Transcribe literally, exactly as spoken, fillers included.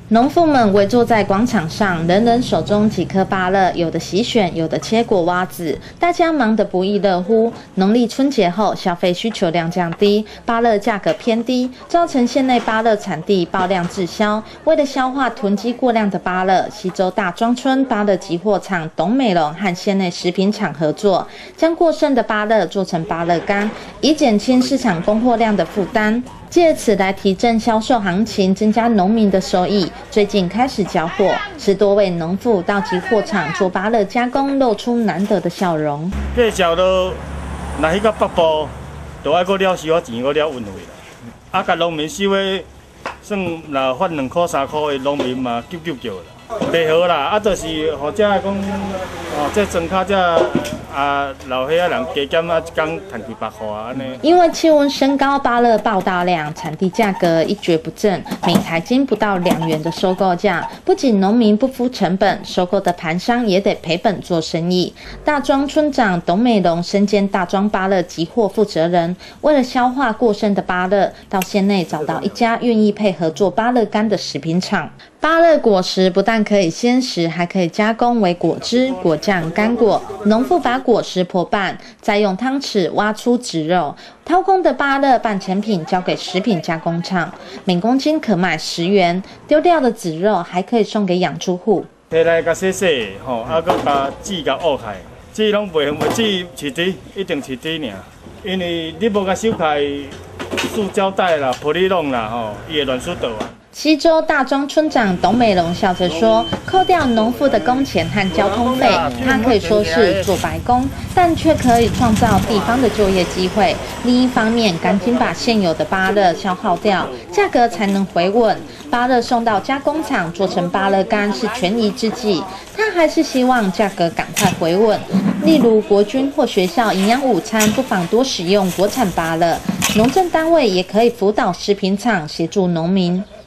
农妇们围坐在广场上，人人手中几颗芭乐，有的洗选，有的切果挖籽，大家忙得不亦乐乎。农历春节后，消费需求量降低，芭乐价格偏低，造成县内芭乐产地爆量滞销。为了消化囤积过量的芭乐，溪州大庄村芭乐集货厂董美龙和县内食品厂合作，将过剩的芭乐做成芭乐干，以减轻市场供货量的负担。借此来提振销售行情，增加农民的收益。最近开始交货，十多位农妇到集货场做芭乐加工，露出难得的笑容。 介绍都，若去到北部，就爱搁了收啊钱，搁了运费啦。啊，甲农民收的，算若发两块三块的农民嘛，救救救啦。袂好啦，啊，就是或者讲，哦，这庄卡这啊老岁仔人加减啊，一工赚几百块啊安尼。 因为气温升高，芭乐爆大量，产地价格一蹶不振，每台斤不到两元的收购价，不仅农民不付成本，收购的盘商也得赔本做生意。大庄村长董美龙身兼大庄芭乐集货负责人，为了消化过剩的芭乐，到县内找到一家愿意配合做芭乐干的食品厂。芭乐果实不但可以鲜食，还可以加工为果汁、果酱、干果。农妇把果实破半，再用汤匙挖出籽肉，掏空的芭乐半成品交给食品加工厂，每公斤可卖十元。丢掉的籽肉还可以送给养猪户。 摕来甲洗洗，吼，啊，搁把籽甲挖开，籽拢袂用，籽饲水，一定饲水尔。因为你无甲收开塑胶袋啦、玻璃拢啦，吼，伊会乱出倒啊。 溪州大庄村长董美龙笑着说：“扣掉农妇的工钱和交通费，他可以说是做白工，但却可以创造地方的就业机会。另一方面，赶紧把现有的芭乐消耗掉，价格才能回稳。芭乐送到加工厂做成芭乐干是权宜之计，他还是希望价格赶快回稳。例如国军或学校营养午餐，不妨多使用国产芭乐。农政单位也可以辅导食品厂协助农民。”